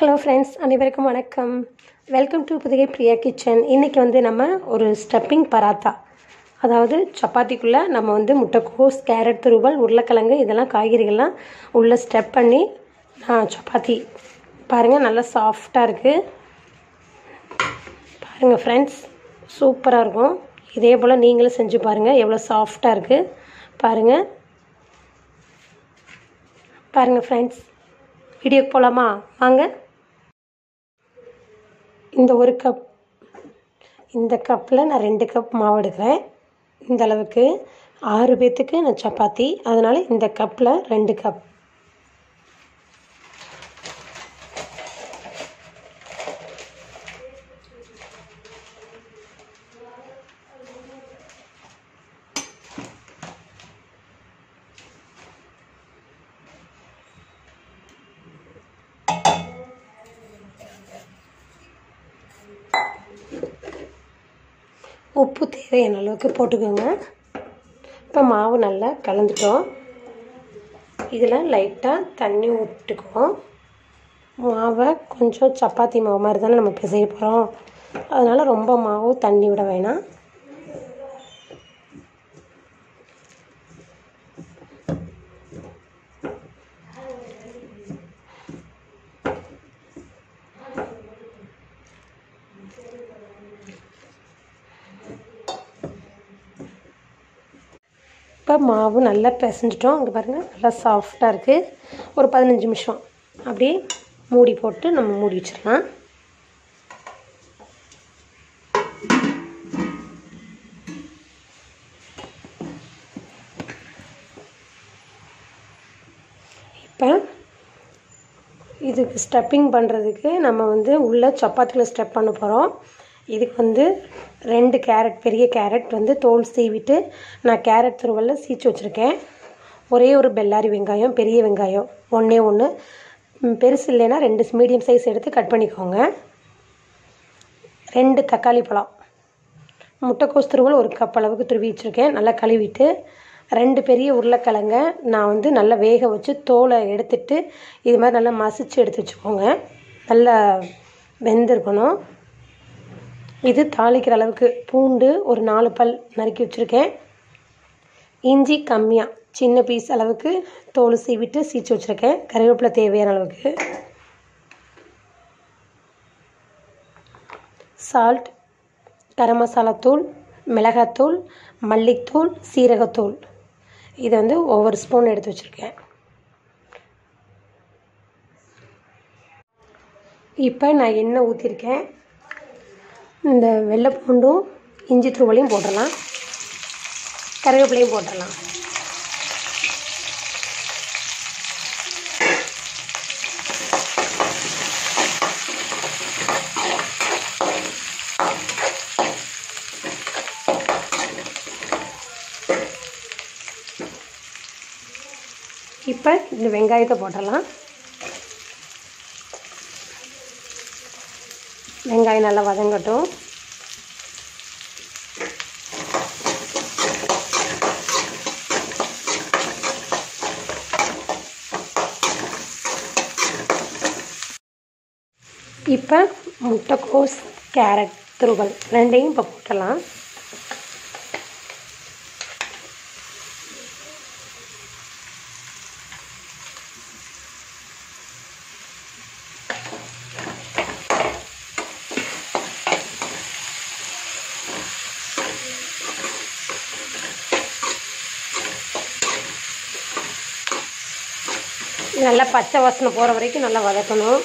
Hello friends, அனைவருக்கும் வணக்கம். Welcome to புதிய பிரியா கிச்சன். இன்றைக்கி வந்து நம்ம ஒரு ஸ்டப்பிங் பராத்தா, அதாவது சப்பாத்திக்குள்ளே நம்ம வந்து முட்டைக்கோஸ், கேரட் துருவல், உருளைக்கிழங்கு இதெல்லாம் காய்கறிகள்லாம் உள்ளே ஸ்டெப் பண்ணி சப்பாத்தி பாருங்கள், நல்லா சாஃப்டாக இருக்குது. பாருங்கள் ஃப்ரெண்ட்ஸ், சூப்பராக இருக்கும். இதே போல் நீங்களும் செஞ்சு பாருங்கள், எவ்வளோ சாஃப்டாக இருக்குது பாருங்கள். பாருங்கள் ஃப்ரெண்ட்ஸ், வீடியோக்கு போகலாமா? வாங்க. இந்த கப்பில் நான் 2 கப் மாவு எடுக்கிறேன். இந்த அளவுக்கு 6 பேர்த்துக்கு நான் சப்பாத்தி, அதனால் இந்த கப்பில் 2 கப். உப்பு தேவையான அளவுக்கு போட்டுக்கோங்க. இப்போ மாவு நல்லா கலந்துட்டோம். இதில் லைட்டாக தண்ணி விட்டுக்குவோம். மாவை கொஞ்சம் சப்பாத்தி மாவு மாதிரி தானே நம்ம பிசைய போகிறோம், அதனால் ரொம்ப மாவு தண்ணி விட வேணாம். இப்போ மாவு நல்லா பிசைஞ்சிட்டோம். இங்கே பாருங்கள், நல்லா சாஃப்டாக இருக்குது. ஒரு 15 நிமிஷம் அப்படியே மூடி போட்டு நம்ம மூடி வச்சிடலாம். இப்போ இதுக்கு ஸ்டப்பிங் பண்ணுறதுக்கு நம்ம வந்து உள்ள சப்பாத்தியில் ஸ்டெப் பண்ண போகிறோம். இதுக்கு வந்து 2 கேரட், பெரிய கேரட் வந்து தோல் சீவிட்டு நான் கேரட் துருவலில் சீச்சு வச்சுருக்கேன். ஒரே ஒரு பெல்லாரி வெங்காயம், பெரிய வெங்காயம் ஒன்றே ஒன்று, பெருசு இல்லைன்னா 2 மீடியம் சைஸ் எடுத்து கட் பண்ணிக்கோங்க. 2 தக்காளி பழம், முட்டைக்கோஸ் துருவல் 1 கப் அளவுக்கு துருவி வச்சுருக்கேன். நல்லா கழுவிட்டு 2 பெரிய உருளைக்கிழங்க நான் வந்து நல்லா வேக வச்சு தோலை எடுத்துட்டு இது மாதிரி நல்லா மசிச்சு எடுத்து வச்சுக்கோங்க. நல்லா வெந்திருக்கணும். இது தாளிக்கிற அளவுக்கு பூண்டு ஒரு 4 பல் நறுக்கி வச்சுருக்கேன். இஞ்சி கம்மியாக சின்ன பீஸ் அளவுக்கு தோல் சீவிட்டு சீச்சு வச்சுருக்கேன். கருவேப்பிலை தேவையான அளவுக்கு, சால்ட், கரம் மசாலா தூள், மிளகாத்தூள், மல்லித்தூள், சீரகத்தூள், இதை வந்து ஒவ்வொரு ஸ்பூன் எடுத்து வச்சுருக்கேன். இப்போ நான் எண்ணெய் ஊற்றிருக்கேன். இந்த வெள்ளை பூண்டும் இஞ்சி துருவலையும் போட்டுடலாம், கருவேப்பிலையும் போட்டுடலாம். இப்போ இந்த வெங்காயத்தை போட்டுடலாம். வெங்காயம் நல்லா வதங்கட்டும். இப்போ முட்டைக்கோஸ், கேரட் துருவல் 2ஐயும் இப்போ போட்டலாம். நல்லா பச்சை வாசனை போகிற வரைக்கும் நல்லா வதக்கணும்.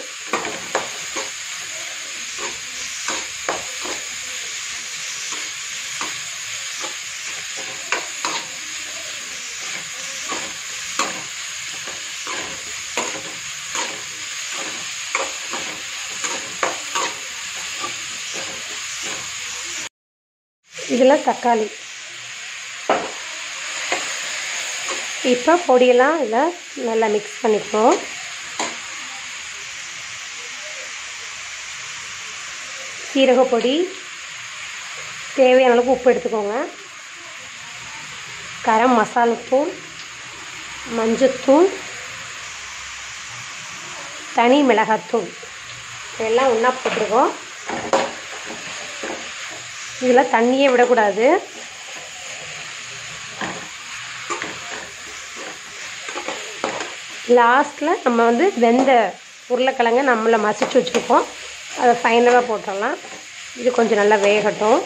இதில் தக்காளி, இப்போ பொடியெல்லாம் இதில் நல்லா மிக்ஸ் பண்ணிப்போம். சீரகப்பொடி தேவையான அளவுக்கு உப்பு எடுத்துக்கோங்க. கரம் மசாலாத்தூள், மஞ்சத்தூள், தனி மிளகாத்தூள் எல்லாம் ஒன்றா போட்டிருக்கோம். இதில் தண்ணியே விடக்கூடாது. லாஸ்ட்டில் நம்ம வந்து வெந்த உருளைக்கிழங்க நம்மளை மசிச்சு வச்சுருக்கோம், அதை ஃபைனலாக போட்டுடலாம். இது கொஞ்சம் நல்லா வேகட்டும்.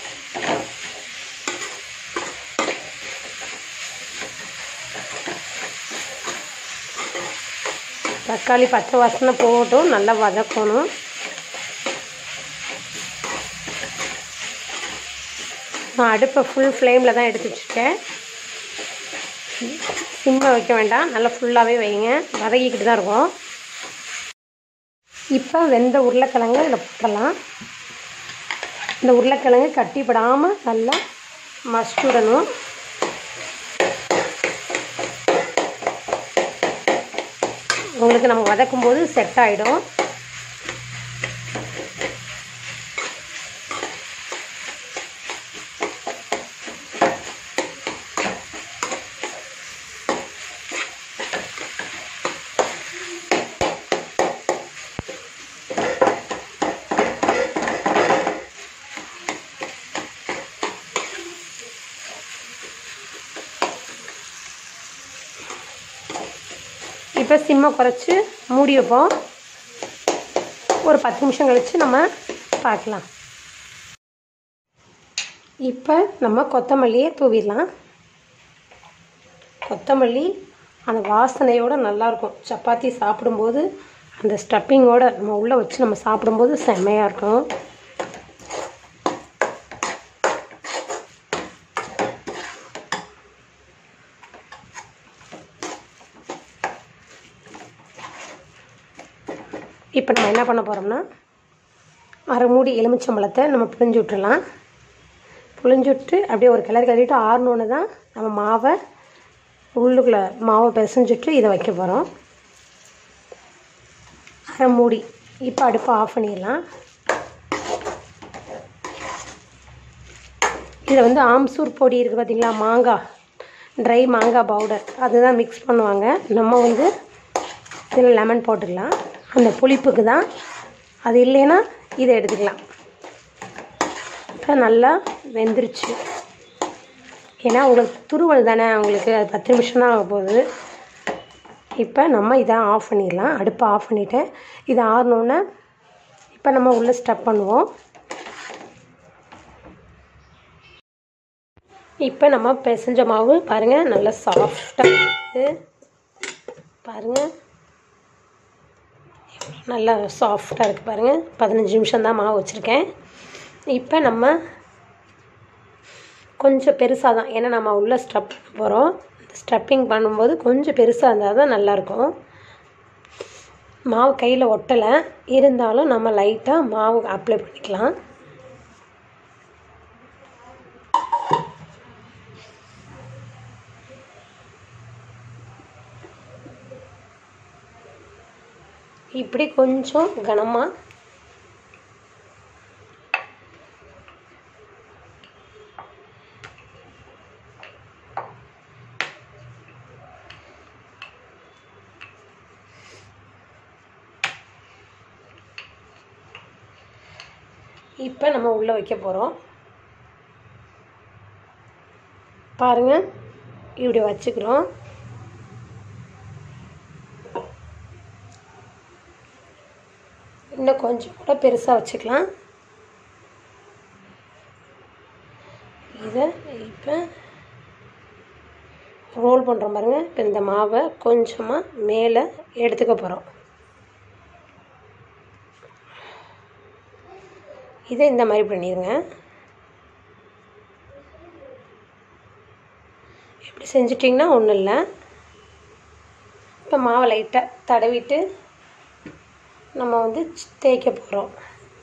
தக்காளி பச்சை வாசனை போகட்டும், நல்லா வதக்கணும். நான் அடுப்பை ஃபுல் ஃப்ளேமில் தான் எடுத்து வச்சுருக்கேன். சிம்மில் வைக்க வேண்டாம், நல்லா ஃபுல்லாகவே வைங்க, வதக்கிக்கிட்டு தான் இருக்கும். இப்போ வெந்த உருளைக்கிழங்கு இதில் போட்டலாம். இந்த உருளைக்கிழங்கு கட்டிப்படாமல் நல்லா மசிச்சு விடணும். உங்களுக்கு நம்ம வதக்கும்போது செட் ஆகிடும். இப்போ சிம்மை குறைச்சி மூடி வைப்போம். ஒரு 10 நிமிஷம் கழித்து நம்ம பார்க்கலாம். இப்போ நம்ம கொத்தமல்லியை தூவிடலாம். கொத்தமல்லி அந்த வாசனையோடு நல்லாயிருக்கும். சப்பாத்தி சாப்பிடும்போது அந்த ஸ்டப்பிங்கோடு நம்ம உள்ளே வச்சு நம்ம சாப்பிடும்போது செம்மையாக இருக்கும். இப்போ நம்ம என்ன பண்ண போகிறோம்னா, அரை மூடி எலுமிச்சம்பழத்தை நம்ம புழிஞ்சு விட்டுடலாம். புழிஞ்சு விட்டு அப்படியே ஒரு கிளறி கிளறிட்டு ஆறணுன்னு தான் நம்ம மாவை உள்ளுக்குள்ளே மாவை பிசைஞ்சிட்டு இதை வைக்க போகிறோம். அரை மூடி. இப்போ அடுப்பை ஆஃப் பண்ணிடலாம். இதில் வந்து ஆம்சூர் பொடி இருக்குது பார்த்திங்களா, மாங்காய், ட்ரை மாங்காய் பவுடர், அதுதான் மிக்ஸ் பண்ணுவாங்க. நம்ம வந்து இதில் லெமன் போட்டுக்கலாம், அந்த புளிப்புக்கு தான். அது இல்லைன்னா இதை எடுத்துக்கலாம். இப்போ நல்லா வெந்துருச்சு. ஏன்னா உங்களுக்கு துருவல் தானே, உங்களுக்கு அது 10 நிமிஷம் தான் ஆக போகுது. இப்போ நம்ம இதை ஆஃப் பண்ணிடலாம். அடுப்பை ஆஃப் பண்ணிவிட்டு இதை ஆறணுன்னு இப்போ நம்ம உள்ளே ஸ்டப் பண்ணுவோம். இப்போ நம்ம பிசைஞ்ச மாவு பாருங்கள், நல்லா சாஃப்டாக இருக்குது பாருங்கள், நல்லா சாஃப்டாக இருக்குது பாருங்கள். 15 நிமிஷம் தான் மாவு வச்சுருக்கேன். இப்போ நம்ம கொஞ்சம் பெருசாக தான், ஏன்னா நம்ம உள்ளே ஸ்டப் பண்ண போகிறோம். ஸ்டப்பிங் பண்ணும்போது கொஞ்சம் பெருசாக இருந்தால் தான் நல்லாயிருக்கும். மாவு கையில் ஒட்டலை, இருந்தாலும் நம்ம லைட்டாக மாவு அப்ளை பண்ணிக்கலாம். இப்படி கொஞ்சம் கனமாக இப்போ நம்ம உள்ளே வைக்க போகிறோம். பாருங்கள், இப்படி வச்சுக்கிறோம். இன்னும் கொஞ்சம் கூட பெருசாக வச்சுக்கலாம். இதை இப்போ ரோல் பண்ணுறோம் பாருங்கள். இப்போ இந்த மாவை கொஞ்சமாக மேலே எடுத்துக்க போகிறோம். இதை இந்த மாதிரி பண்ணிடுங்க. இப்படி செஞ்சிட்டிங்கன்னா ஒன்றும் இல்லை. இப்போ மாவை லைட்டாக தடவிட்டு நம்ம வந்து தேய்க்க போகிறோம்.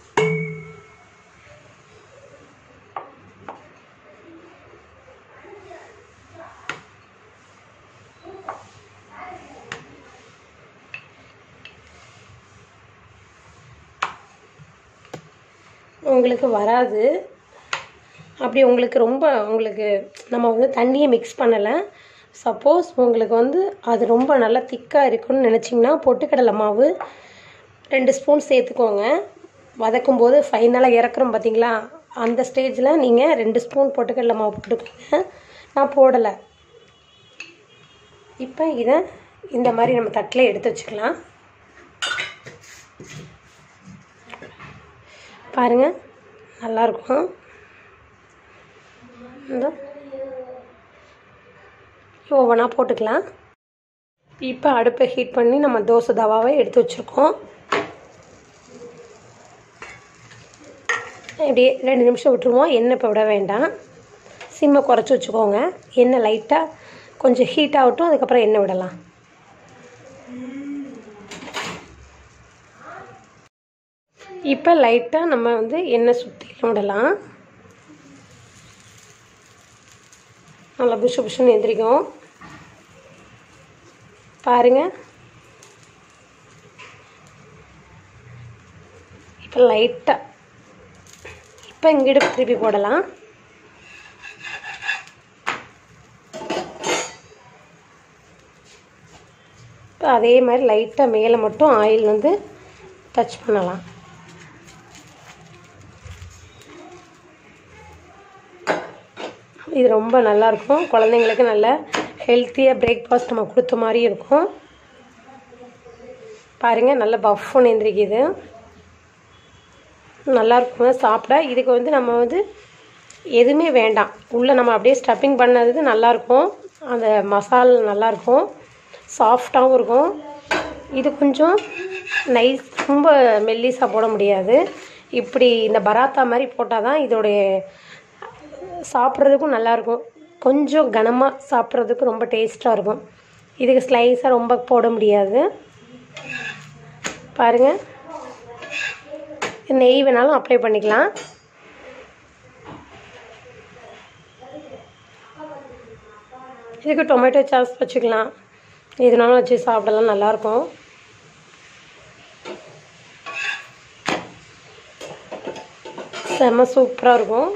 உங்களுக்கு வராது, அப்படி உங்களுக்கு ரொம்ப நம்ம வந்து தண்ணியை மிக்ஸ் பண்ணலை. சப்போஸ் உங்களுக்கு வந்து அது ரொம்ப நல்லா திக்காக இருக்குன்னு நினச்சிங்கன்னா பொட்டுக்கடலை மாவு 2 ஸ்பூன் சேர்த்துக்கோங்க. வதக்கும் போது ஃபைனலாக இறக்குறோம் பார்த்தீங்களா, அந்த ஸ்டேஜில் நீங்கள் 2 ஸ்பூன் பொட்டுக்கடலை மாவு போட்டுக்கோங்க. நான் போடலை. இப்போ இதை இந்த மாதிரி நம்ம தட்டில் எடுத்து வச்சுக்கலாம். பாருங்கள், நல்லாயிருக்கும். இந்த ஒவ்வொன்றா போட்டுக்கலாம். இப்போ அடுப்பை ஹீட் பண்ணி நம்ம தோசை தவாவை எடுத்து வச்சுருக்கோம். இப்படியே 2 நிமிஷம் விட்டுருவோம். எண்ணெய் இப்போ விட வேண்டாம். சிம்மை குறைச்சி வச்சுக்கோங்க. எண்ணெய் லைட்டாக கொஞ்சம் ஹீட் ஆகட்டும், அதுக்கப்புறம் எண்ணெய் விடலாம். இப்போ லைட்டாக நம்ம எண்ணெய் சுற்றி விடலாம். நல்லா புஷு புஷுன்னு எந்திரிக்கும். பாருங்கள், இப்போ லைட்டாக இப்போ இங்கிட்டு திருப்பி போடலாம். இப்போ அதே மாதிரி லைட்டாக மேலே மட்டும் ஆயில் டச் பண்ணலாம். இது ரொம்ப நல்லாயிருக்கும். குழந்தைங்களுக்கு நல்ல ஹெல்த்தியாக பிரேக்ஃபாஸ்ட் நம்ம கொடுத்த மாதிரி இருக்கும். பாருங்கள், நல்ல பஃப்னு எந்திரிக்குது. நல்லாயிருக்குங்க சாப்பிட. இதுக்கு நம்ம எதுவுமே வேண்டாம். உள்ளே நம்ம அப்படியே ஸ்டஃபிங் பண்ணது நல்லாயிருக்கும். அந்த மசாலா நல்லாயிருக்கும், சாஃப்டாகவும் இருக்கும். இது கொஞ்சம் நைஸ், ரொம்ப மெல்லிஸாக போட முடியாது. இப்படி இந்த பராத்தா மாதிரி போட்டால் தான் இதோடைய சாப்பிட்றதுக்கும் நல்லாயிருக்கும். கொஞ்சம் கனமாக சாப்பிட்றதுக்கு ரொம்ப டேஸ்ட்டாக இருக்கும். இதுக்கு ஸ்லைஸாக ரொம்ப போட முடியாது. பாருங்கள், நெய் வேணாலும் அப்ளை பண்ணிக்கலாம். இதுக்கு டொமேட்டோ சாஸ் வச்சுக்கலாம். இதனாலும் வச்சு சாப்பிடலாம், நல்லாயிருக்கும். செம்ம சூப்பராக இருக்கும்.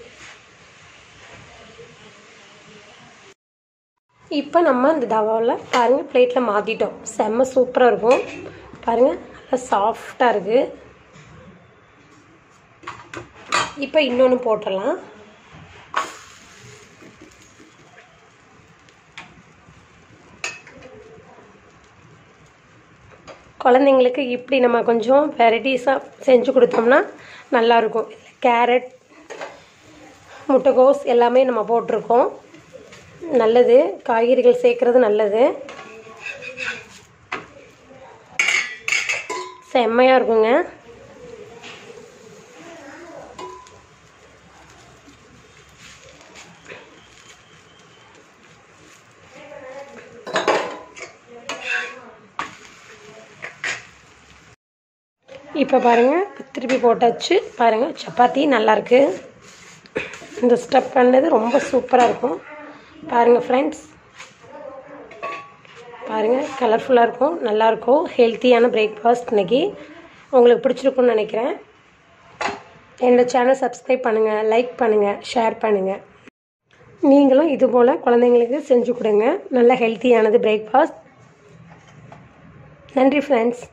இப்போ நம்ம இந்த தவாவில் பாருங்கள் பிளேட்டில் மாற்றிட்டோம். செம்ம சூப்பராக இருக்கும். பாருங்கள், நல்லா சாஃப்டாக இருக்குது. இப்போ இன்னொன்று போட்டுடலாம். குழந்தைங்களுக்கு இப்படி நம்ம கொஞ்சம் வெரைட்டிஸாக செஞ்சு கொடுத்தோம்னா நல்லாயிருக்கும். கேரட், முட்டைகோஸ் எல்லாமே நம்ம போட்டிருக்கோம். நல்லது, காய்கறிகள் சேர்க்குறது நல்லது. செம்மையாக இருக்குங்க. இப்போ பாருங்கள், திருப்பி போட்டாச்சு. பாருங்கள், சப்பாத்தி நல்லாயிருக்கு. இந்த ஸ்டஃப் பண்ணது ரொம்ப சூப்பராக இருக்கும். பாருங்கள் ஃப்ரெண்ட்ஸ், பாருங்கள், கலர்ஃபுல்லாக இருக்கும், நல்லாயிருக்கும். ஹெல்த்தியான பிரேக்ஃபாஸ்ட் இன்றைக்கி உங்களுக்கு பிடிச்சிருக்குன்னு நினைக்கிறேன். என்னோடய சேனல் சப்ஸ்கிரைப் பண்ணுங்கள், லைக் பண்ணுங்கள், ஷேர் பண்ணுங்கள். நீங்களும் இதுபோல் குழந்தைங்களுக்கு செஞ்சு கொடுங்க. நல்ல ஹெல்த்தியானது பிரேக்ஃபாஸ்ட். நன்றி ஃப்ரெண்ட்ஸ்.